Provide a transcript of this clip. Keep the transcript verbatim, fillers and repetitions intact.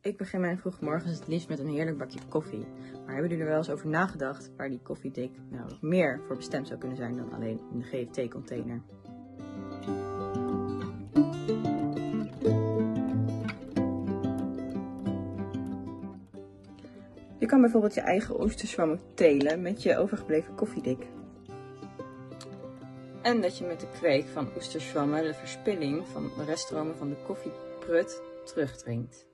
Ik begin mijn vroege morgens het liefst met een heerlijk bakje koffie. Maar hebben jullie er wel eens over nagedacht waar die koffiedik nou nog meer voor bestemd zou kunnen zijn dan alleen in de G F T-container? Je kan bijvoorbeeld je eigen oesterzwammen telen met je overgebleven koffiedik. En dat je met de kweek van oesterzwammen de verspilling van de reststromen van de koffieprut terugdringt.